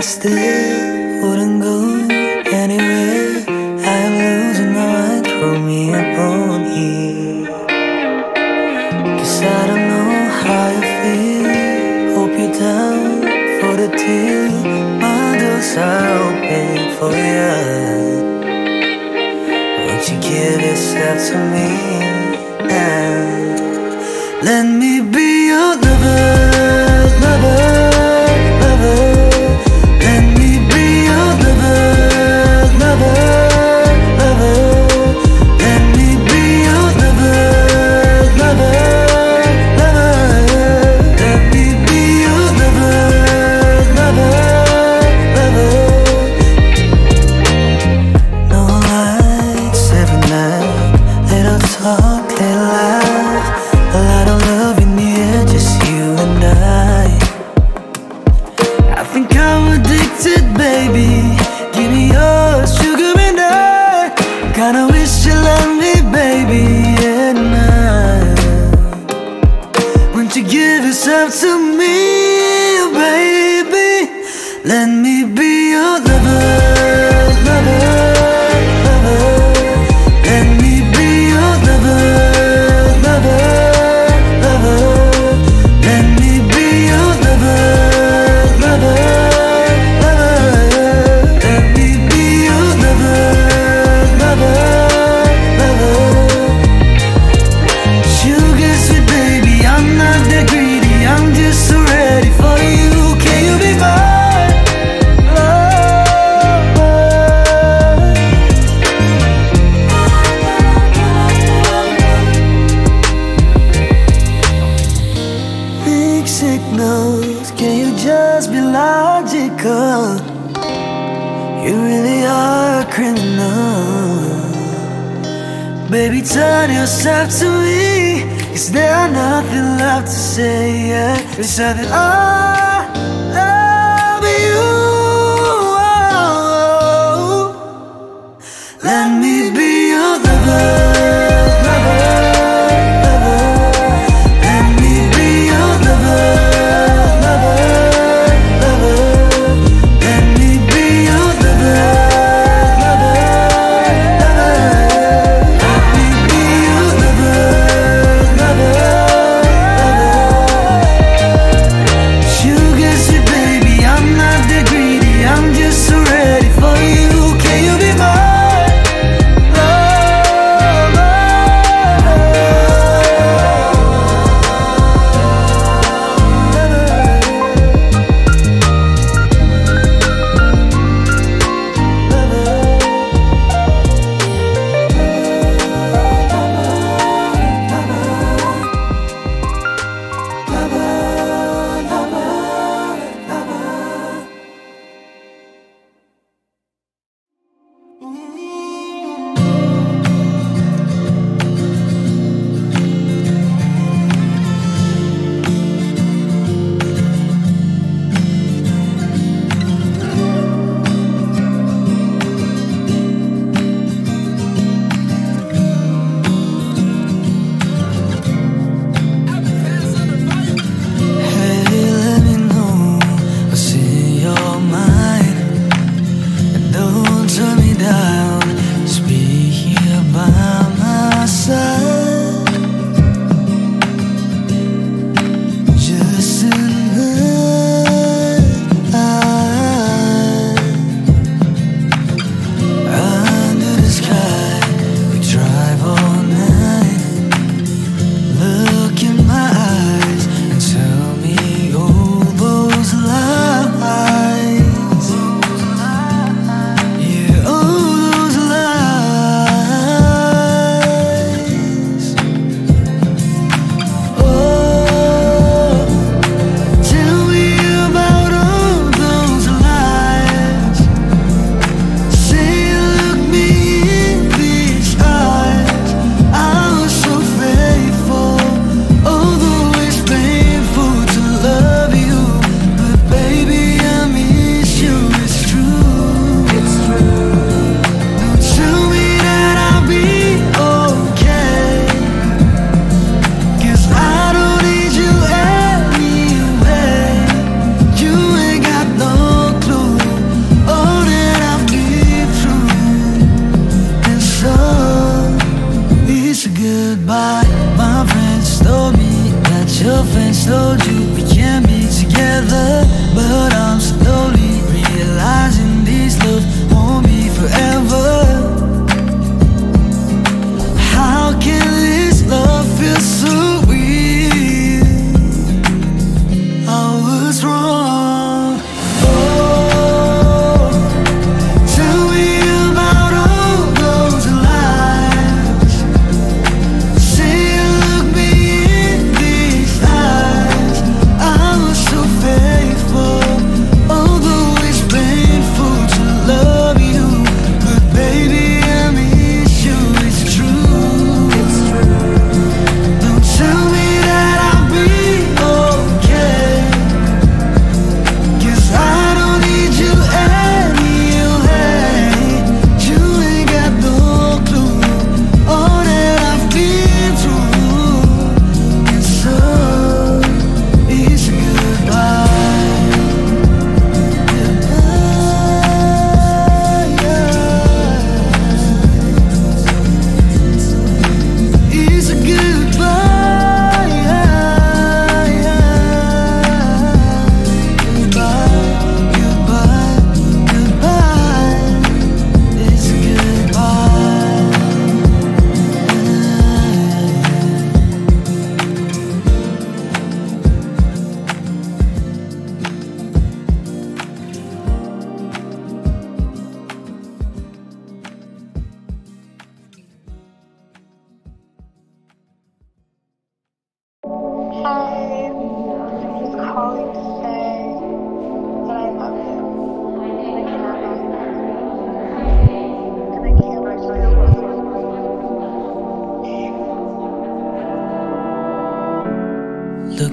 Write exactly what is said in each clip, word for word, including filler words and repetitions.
still wouldn't go anywhere. I am losing my mind, throw me a bone here. Cause I don't know how you feel. Hope you're down for the deal. My doors are open for you. Won't you give yourself to me now? Let me be your lover, lover. To me, baby, let me be your lover, lover, lover. Let me be your lover, lover, lover. Let me be your lover, lover, lover. Let me be your lover, lover, lover. Sugar sweet baby, I'm not that greedy. I'm just so ready for you. Can you be mine? Love. Mixed signals, can you just be logical? You really are a criminal. Baby, turn yourself to me. Is there nothing left to say? Yeah, it's that I love you. Let me be your lover. You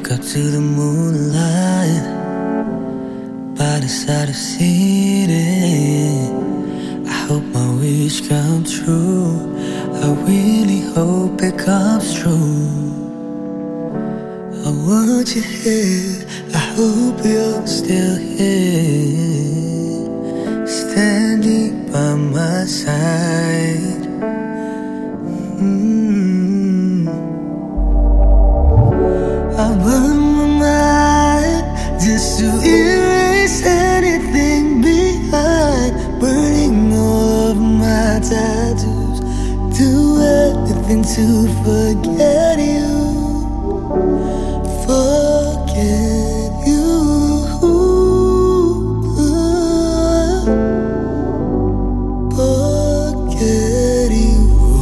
Woke up to the moonlight by the side of city. I hope my wish comes true. I really hope it comes true. I want you here. I hope you're still here, standing by my side. Mm. I burn my mind just to erase anything behind, burning all of my tattoos. Do anything to forget you, forget you. Forget you.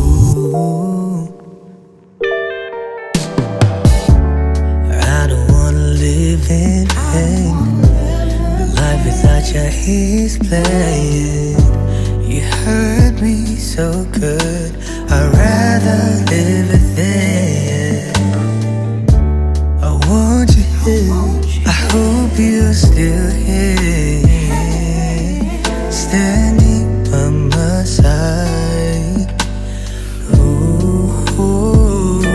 I don't wanna live in pain. Life without you is playing. You hurt me so good, I'd rather live within. I want you here, I hope you're still here, standing by my side. Ooh, ooh.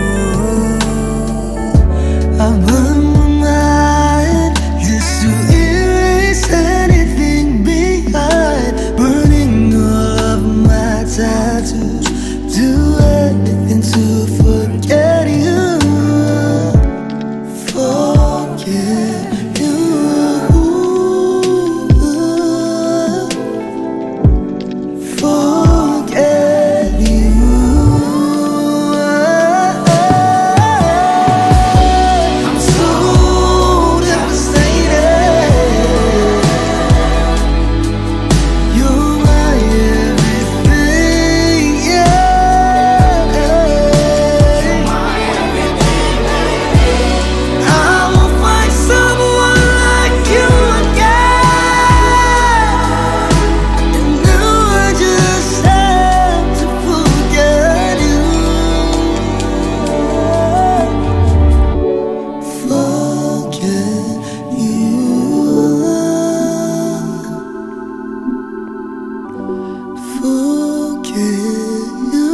I burn my mind just to erase anything behind, burning all of my tattoos. Do anything to forget you, forget you, forget you. I'm so devastated. You're my everything, yeah. I will find someone like you again. And now I just have to forget you, forget you, forget you.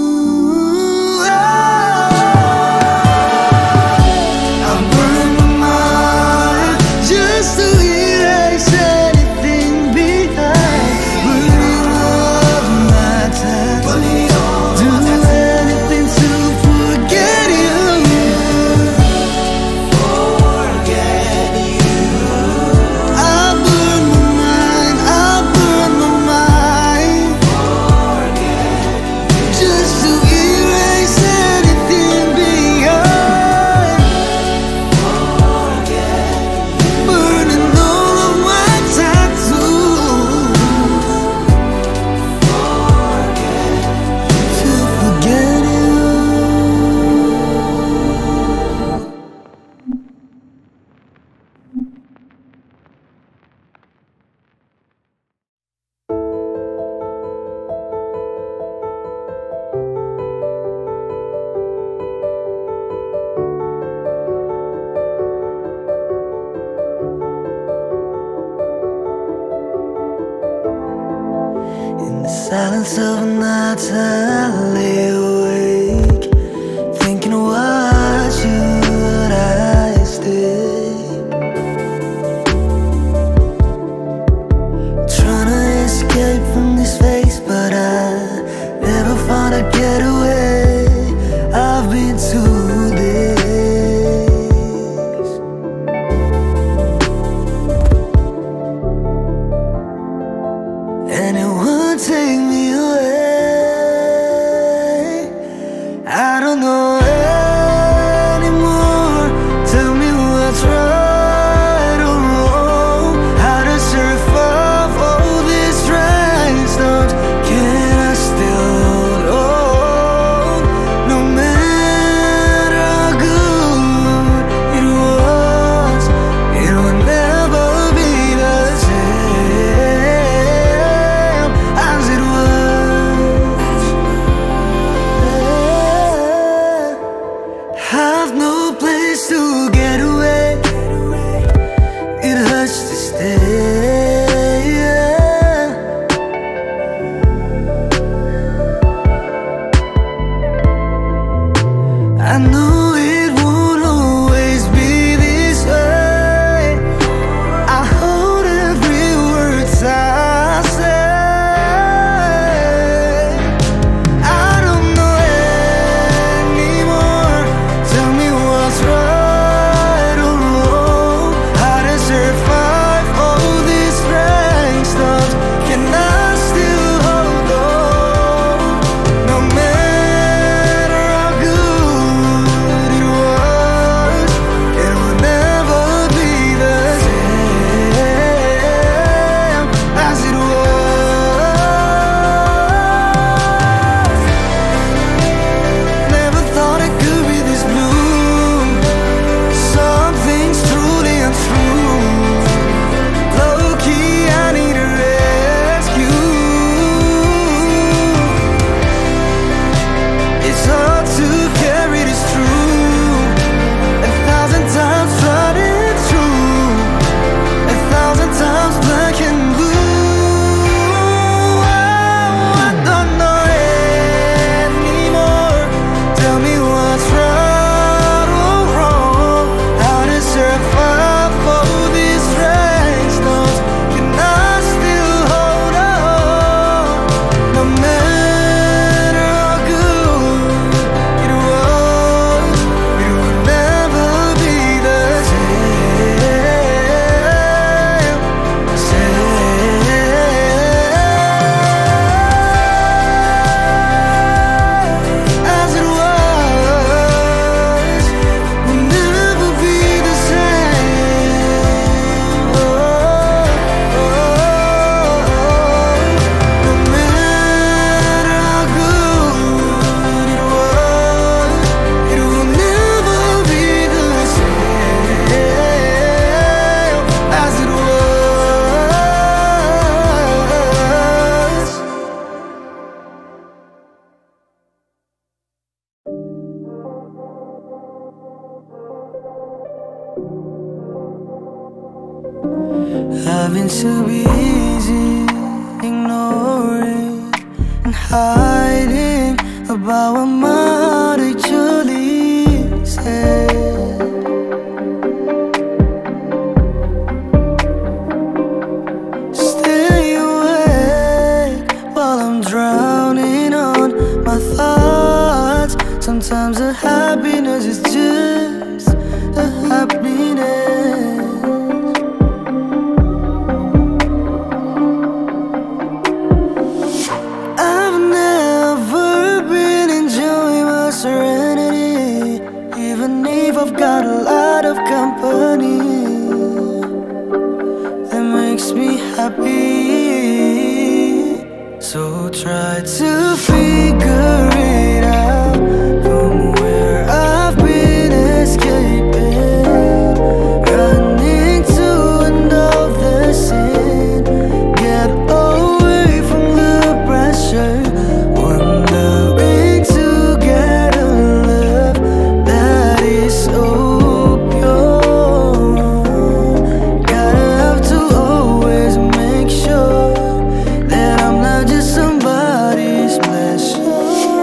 I burn my mind just to erase anything behind, burning all of my tattoos. Do anything to forget you, forget you. I burn my mind, I burn my mind, just to erase anything behind, burning all of my tattoos, to forget you. In the silence of the night, I lay awake, thinking of what you and I stayed, trying to escape from this face, but I never found a getaway. I've been two days, and it won't take me away. I don't know anymore. Tell me what's right or wrong. How to survive all these trying storms. Can I still hold on? No matter how good it was, it will never be the same. used to be easy, ignoring and hiding about what my heart actually said. Stay awake while I'm drowning on my thoughts. Sometimes the happiness is just a happiness. I've never been enjoying my serenity, even if I've got a lot of company that makes me happy. So try to figure it out from where I've been escaping, running to another sin. Get away from the pressure, wondering to get a love that is so pure. Gotta have to always make sure that I'm not just somebody's pleasure.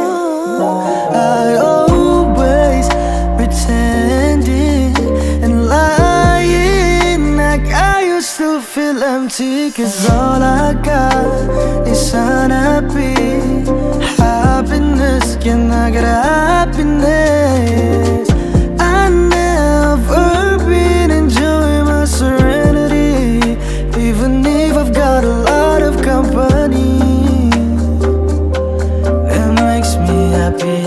I always pretending and lying like I used to feel empty, cause all I got is unhappy happiness. Can I get happiness? I never been enjoying my serenity, even if I've got a lot of company that makes me happy.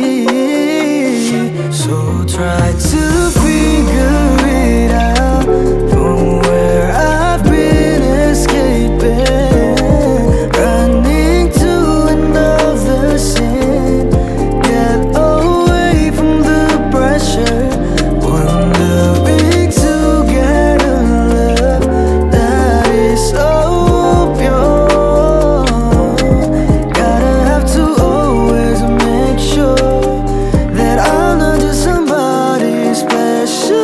So try to figure it out from where I've been escaping, running to another sin. Get away from the pressure, wondering to get a love that is so pure. Gotta have to always make sure that I'm not just somebody's special.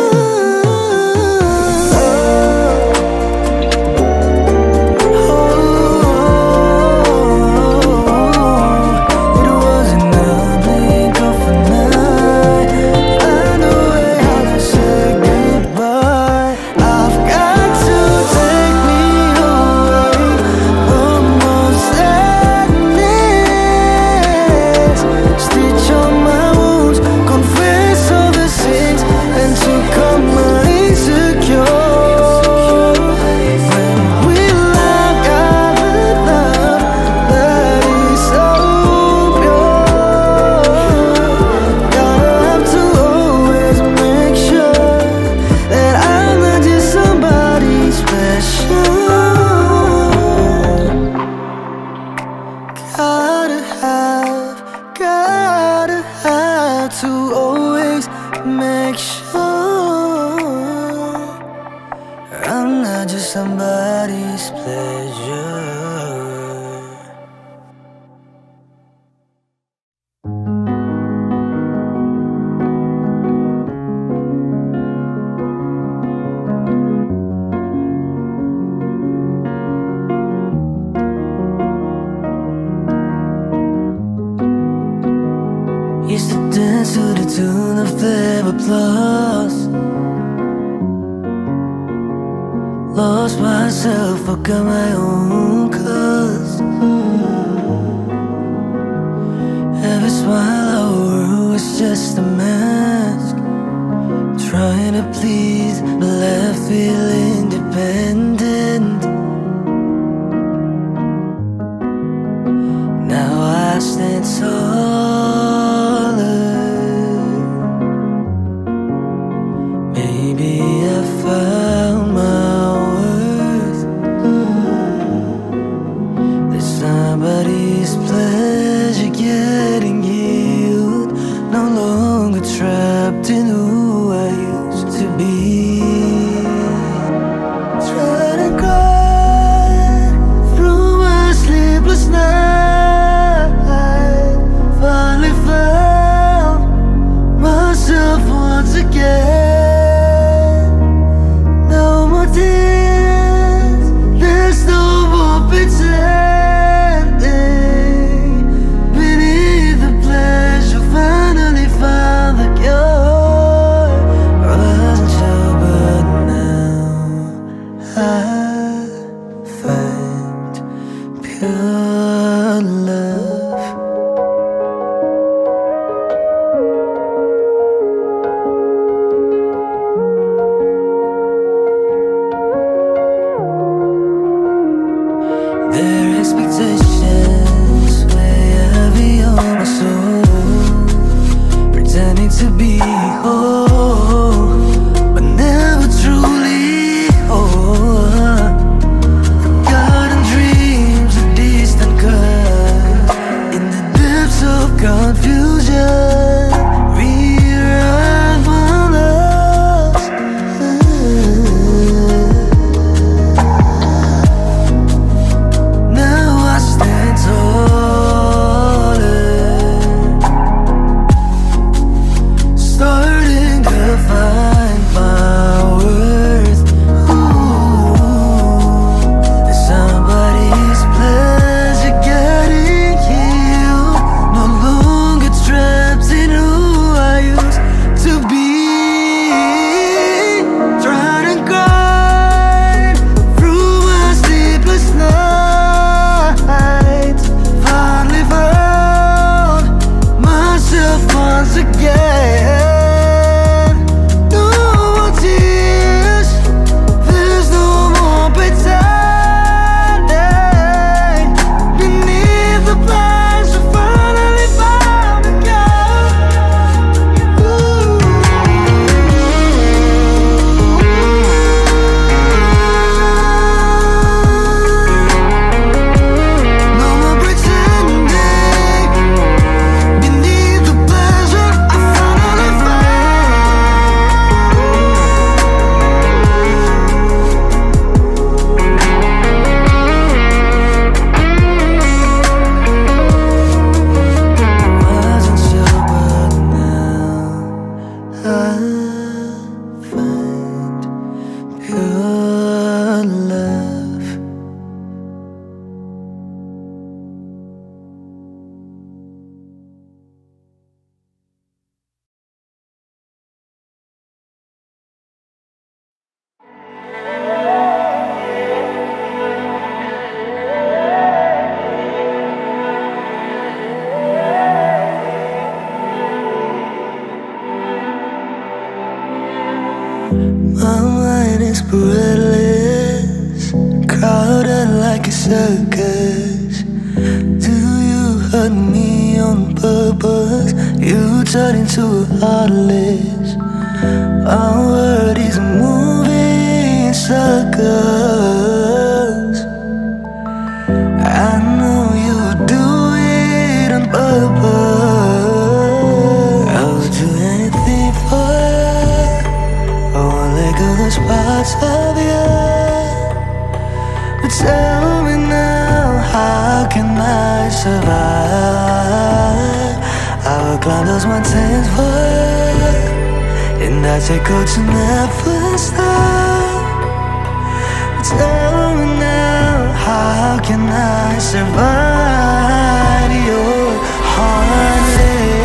It wasn't a blink of an eye. I know how to say goodbye. I've got to take me away from my sadness, stitch on my wounds, confess all the sins, and to come my insecure. When we love, got the love that is so pure. Gotta have to always make sure that I'm not just somebody special. Gotta have, gotta have to always make sure I'm not just somebody's pleasure. Used to dance to the tune of their applause. Lost myself, forgot my own cause. Every smile I wore was just a mask, trying to please but left feeling dependent. Now I stand taller. Maybe I found my worth. There's somebody's pleasure getting healed, no longer trapped in who I used to be. Try to cry through my sleepless night, pure love. Their expectations weigh heavy on my soul, pretending to be whole, but never truly whole. Forgotten dreams, a distant curve, in the depths of confusion, rewrite my loves. Now I stand taller, starting to find my worth. Ooh, there's somebody's pleasure getting healed, no longer trapped in who I used to be. Trying to grind through my sleepless nights, finally found myself once again. No more tears, there's no more pretending. Beneath the blinds, I finally found again. No more pretending. Beneath the pleasure, I finally wasn't sure, but now I find pure love. My mind is breathless, crowded like a circus. Do you hurt me on purpose? You turn into a heartless. Our world is moving in circles. I know you do it on purpose. I would do anything for you. I won't let go those parts of you. But tell me now, how can I survive? I will climb those mountains for you, and I take go to never stop. But tell me now, how can I survive your heart?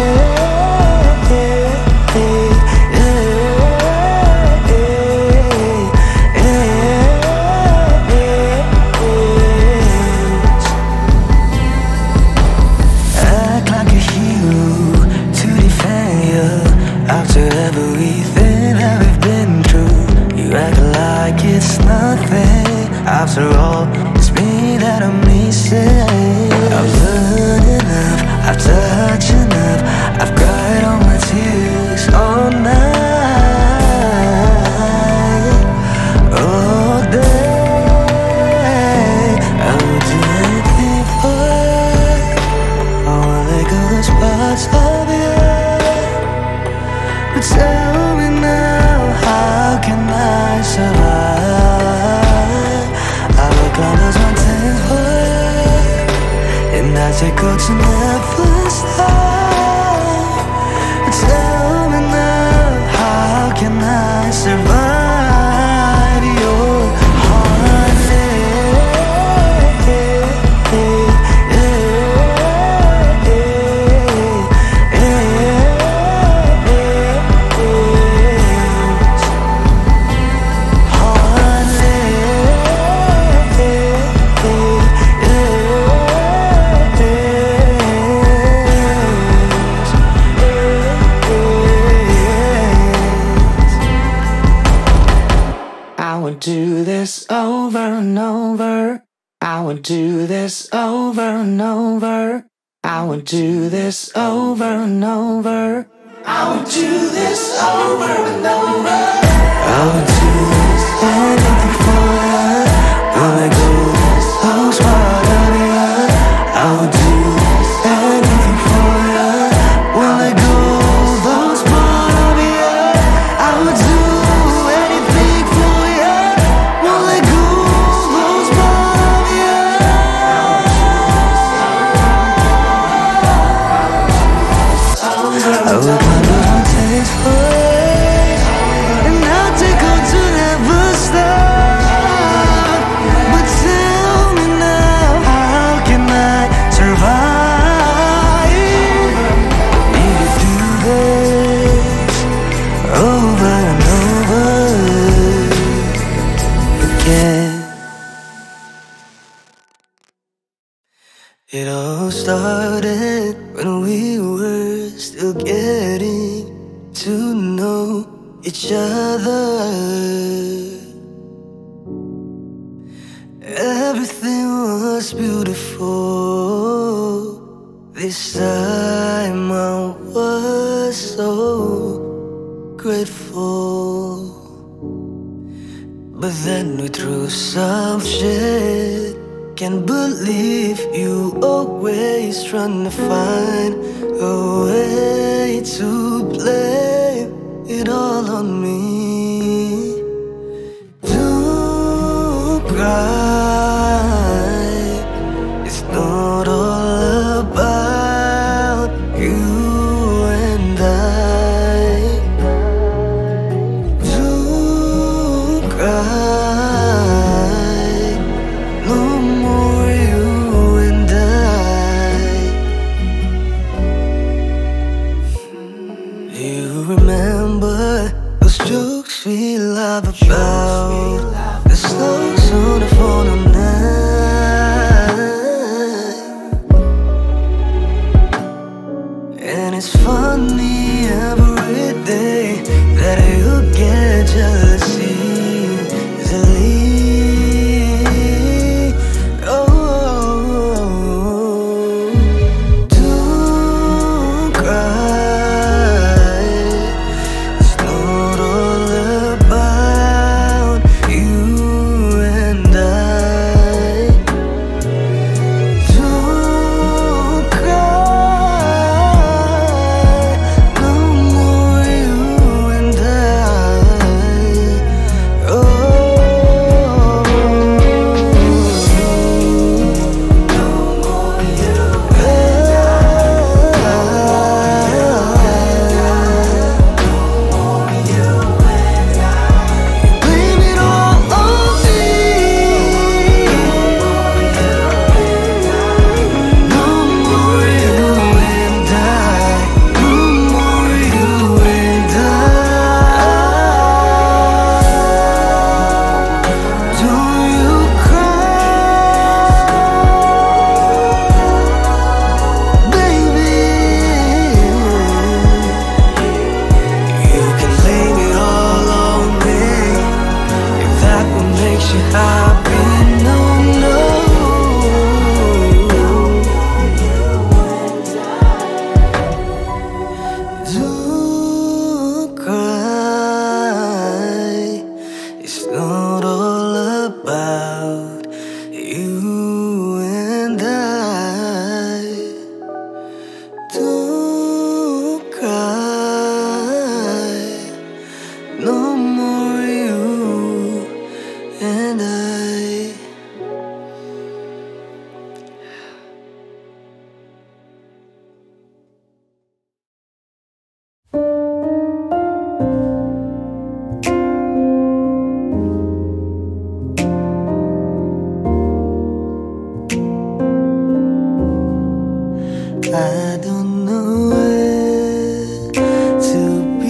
Act like a hero to defend you after everything that we've been through. You act like it's nothing. After all, it's me that I'm missing. I've learned enough, I've touched enough, I've cried all my tears all night, all day. I would do anything for you. I won't let go those parts of you. But tell me now, how can I survive? I will climb those mountains for you, and I take go to never stop. But tell me now, how can I survive your heart? Heart. do this over and over. I would do this over and over. I would do this over and over. I would do this anything for you. Will I go this whole spot of you? I would do this anything for you. Will I go those part of you? I would do anything for you. Will I go those part of you? I would find what takes place, and I'll take on to never stop. But tell me now, how can I survive? You could do this over and over again. It all started when we were still getting to know each other. Everything was beautiful. This time I was so grateful. But then we threw some shit. Can't believe you always trying to find a way to blame it all on me. Don't cry, it's not all about you and I. Don't cry, no more you and I. You remember those jokes we laugh about, the songs on the phone all night. And it's funny every day that you get jealousy easily. Oh, don't cry, it's not all about you and I. Don't cry, no more you and I. Oh, no more you and blame it all on me. No more you and I. No more you and I. Don't you cry, baby. You can blame it all on me if that one makes you happy. No, no. Don't cry, it's not all about you and I. Don't cry, no more you and I. I don't know where to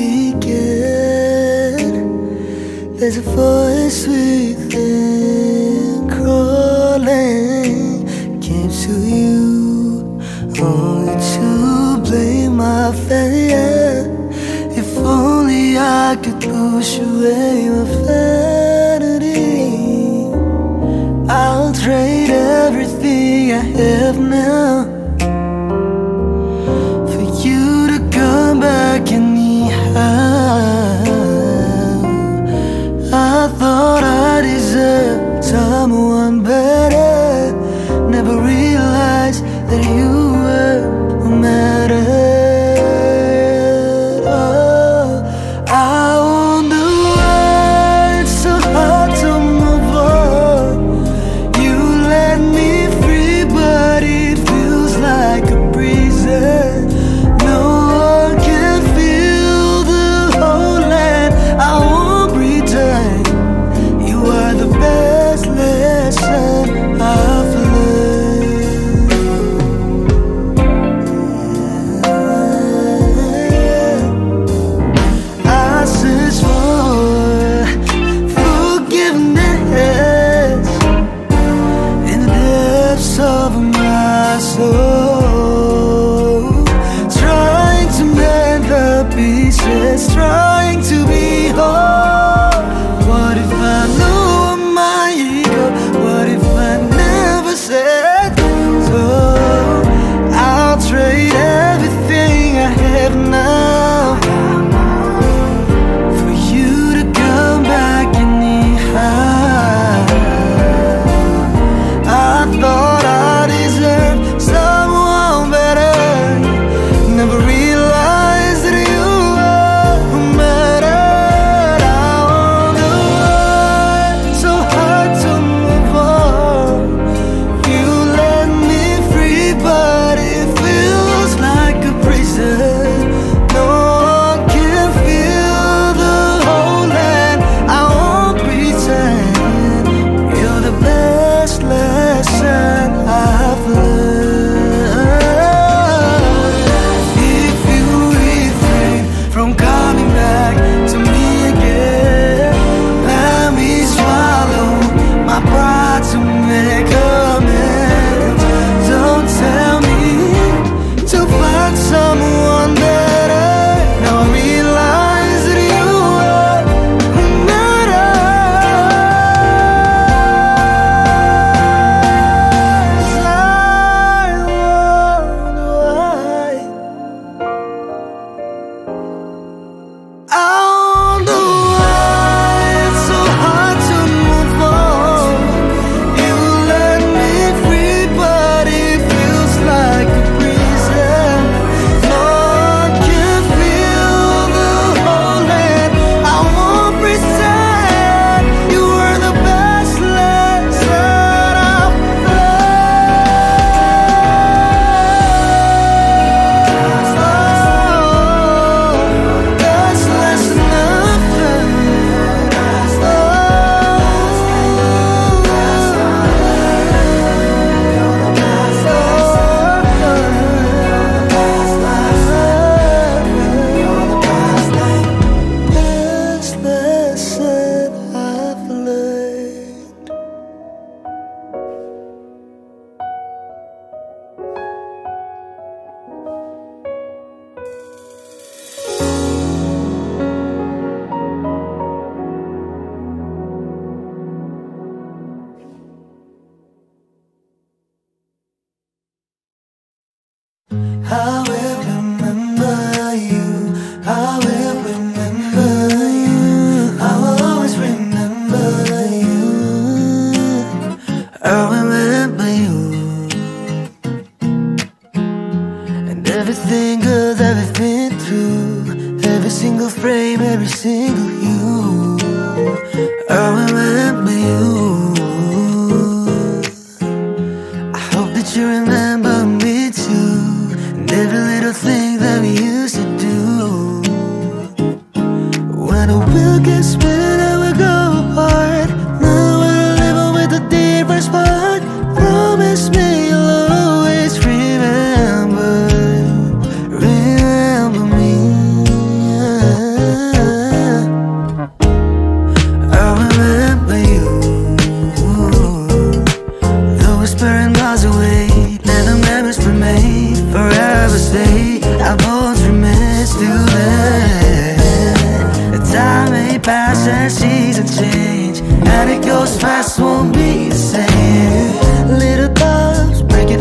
begin. There's a voice within crawling. Came to you only to blame my failure. If only I could push away my vanity. I'll trade everything I have now. For you to come back anyhow. I thought I deserved someone better. Never realized that you were who mattered. Oh, I wonder why it's so hard to move on. You let me free, but it feels like a prison. No one can feel the whole land. I won't pretend. You are the best lesson I've learned. I search for forgiveness in the depths of my soul, trying to mend the pieces, trying to be whole. What if I knew my ego? What if I never said so? I'll trade everything I have now for you to come back anyhow. I thought I deserved someone better. Never realized that you were who mattered. I wonder why it's so hard to move on. You let me free, but it feels like a prison. No one can feel the whole land. I won't pretend. You're the best lesson I've learned. If you refrain from coming back to me again, let me swallow my pride to make amends. Don't tell me to find someone better. Now I realize that you are who matters. I wonder why. I wonder why it's so hard to move on. You let me free, but it feels like a prison. No one can feel the whole land. I won't pretend. You were the best lesson I've learned. Best lesson I've Best lesson I've learned. I will remember you. I will remember you. I will always remember you. I remember you. And everything, 'cause I've been through. Every single frame, every single you. I remember you. I hope that you remember me too. And every little thing that we used to do. When the wheel gets spinning and we go apart, now we're living with a different spot. Promise me you'll always remember, remember me. I remember you. Though we're sparing miles away, let the memories remain, forever stay. Our bones remain still there. The time may pass and seasons change, and it goes fast, won't be the same. Little thumbs breaking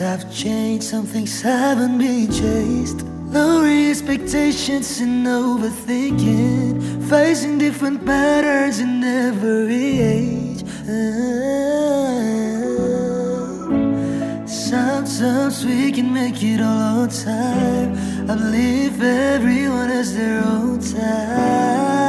have changed, some things haven't been chased. Lowering expectations and overthinking, facing different patterns in every age. Sometimes we can make it all on time. I believe everyone has their own time.